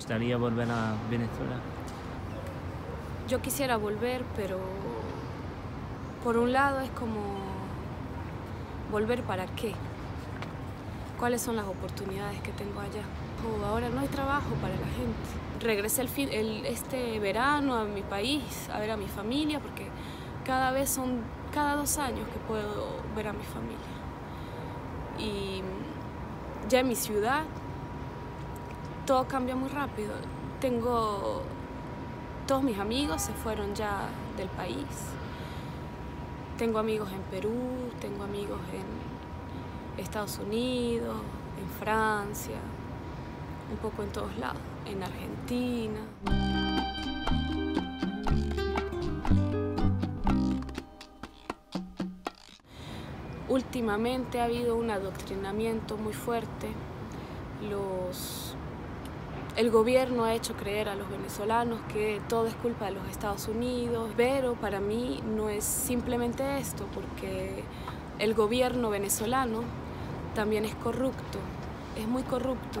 gustaría volver a Venezuela? Yo quisiera volver, pero por un lado es como volver para qué. ¿Cuáles son las oportunidades que tengo allá? Ahora no hay trabajo para la gente. Regresé este verano a mi país a ver a mi familia porque cada 2 años que puedo ver a mi familia. Y ya en mi ciudad todo cambia muy rápido. Todos mis amigos se fueron ya del país. Tengo amigos en Perú, tengo amigos en Estados Unidos, en Francia, un poco en todos lados, en Argentina. Últimamente ha habido un adoctrinamiento muy fuerte. El gobierno ha hecho creer a los venezolanos que todo es culpa de los Estados Unidos, pero para mí no es simplemente esto, porque el gobierno venezolano también es corrupto, es muy corrupto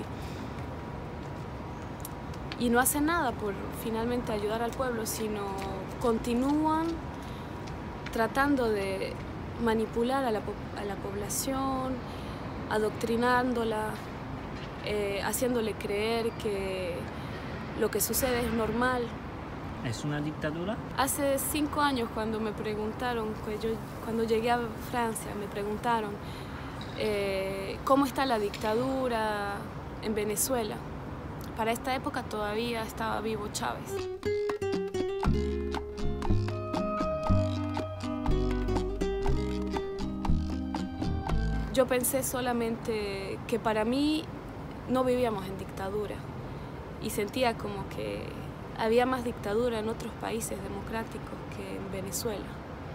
y no hace nada por finalmente ayudar al pueblo, sino continúan tratando de manipular a la población, adoctrinándola, haciéndole creer que lo que sucede es normal. ¿Es una dictadura? Hace 5 años cuando me preguntaron, cuando llegué a Francia, me preguntaron cómo está la dictadura en Venezuela. Para esta época todavía estaba vivo Chávez. Yo pensé solamente que para mí no vivíamos en dictadura y sentía como que había más dictadura en otros países democráticos que en Venezuela.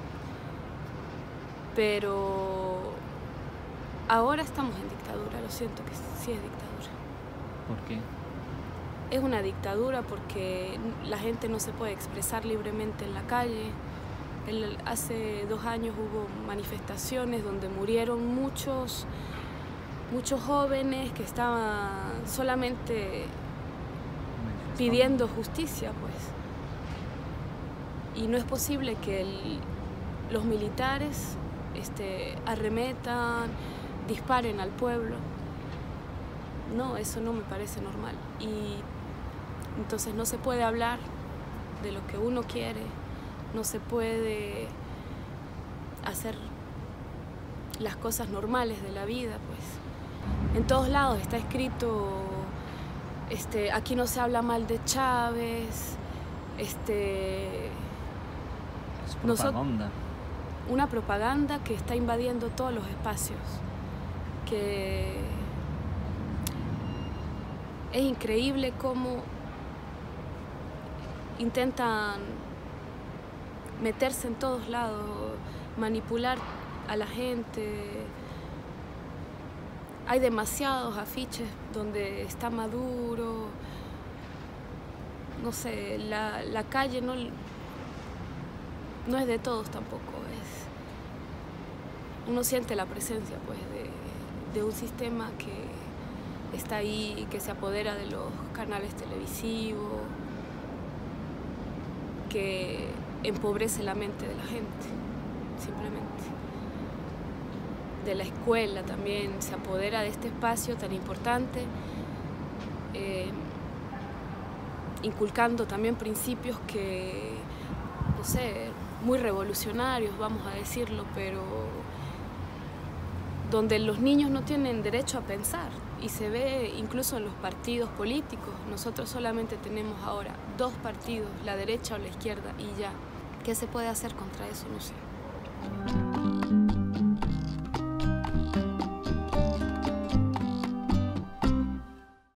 Pero ahora estamos en dictadura, lo siento que sí es dictadura. ¿Por qué? Es una dictadura porque la gente no se puede expresar libremente en la calle. Hace 2 años hubo manifestaciones donde murieron muchos jóvenes que estaban solamente pidiendo justicia, pues. Y no es posible que los militares arremetan, disparen al pueblo. No, eso no me parece normal. Y entonces no se puede hablar de lo que uno quiere, no se puede hacer las cosas normales de la vida, pues. En todos lados está escrito, aquí no se habla mal de Chávez, Es propaganda. Una propaganda que está invadiendo todos los espacios, que es increíble cómo intentan meterse en todos lados, manipular a la gente. Hay demasiados afiches donde está Maduro, no sé, la calle no es de todos tampoco. Uno siente la presencia, pues, de un sistema que está ahí, que se apodera de los canales televisivos, que empobrece la mente de la gente, simplemente. De la escuela también, se apodera de este espacio tan importante, inculcando también principios que, no sé, muy revolucionarios, vamos a decirlo, pero donde los niños no tienen derecho a pensar, y se ve incluso en los partidos políticos. Nosotros solamente tenemos ahora 2 partidos, la derecha o la izquierda, y ya. ¿Qué se puede hacer contra eso? No sé.